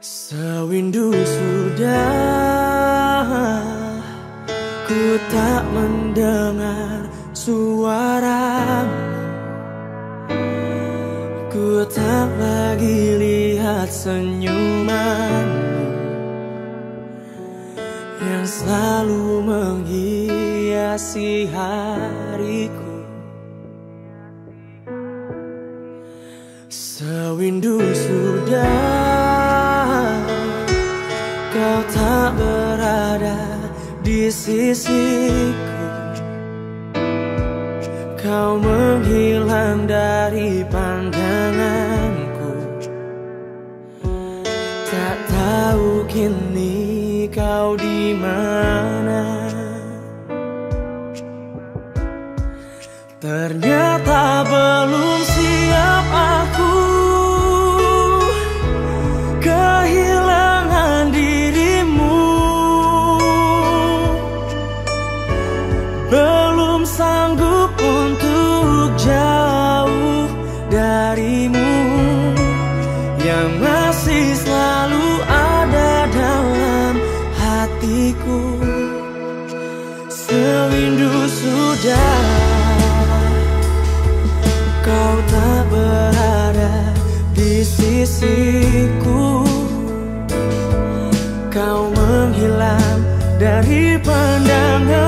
Sewindu sudah ku tak mendengar suaramu, ku tak lagi lihat senyumanmu yang selalu menghiasi hariku. Sewindu sudah kau tak berada di sisiku, kau menghilang dari pandanganku. Tak tahu kini kau di mana. Ternyata belum siap aku kehilangan dirimu, belum sanggup untuk jauh darimu yang masih selalu ada dalam hatiku. Sewindu sudah kau tak berada di sisiku, kau menghilang dari pandangan.